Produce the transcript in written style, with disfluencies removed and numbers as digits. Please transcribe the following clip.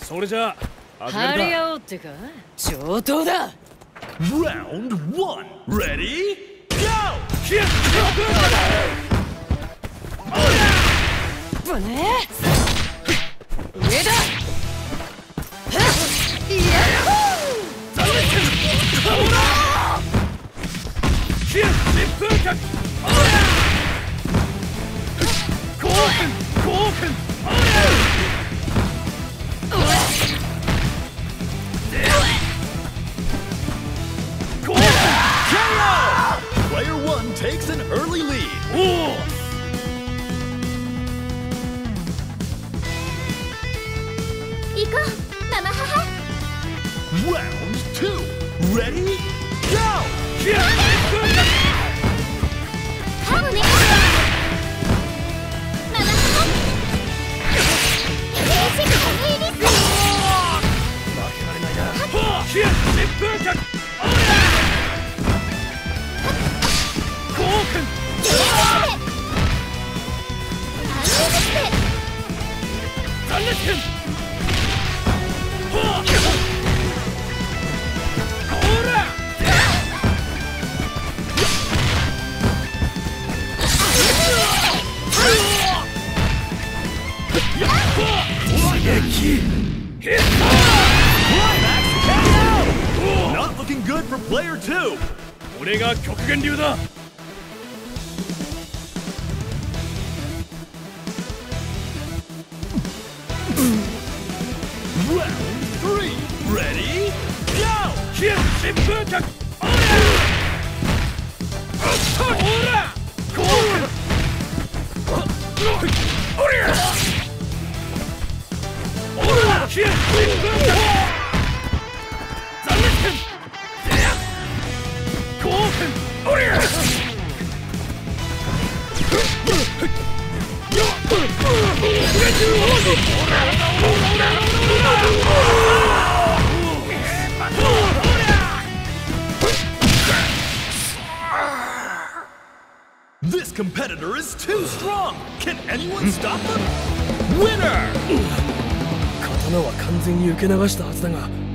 それじゃあ張り合おうってか上等だ。 Round 1 Ready Go ぶね上だ。やっほー。 Player 1 takes an early lead. 行こうママ母。 Round 2 Ready Go 歯をねママ母。変身可能です。 負けられないな。 Not looking good for player 2. 俺が極限流だ。 Round 3 Ready Go 疾風脚。 This competitor is too strong. Can anyone stop them? Winner! 刀は完全に受け流したはずだが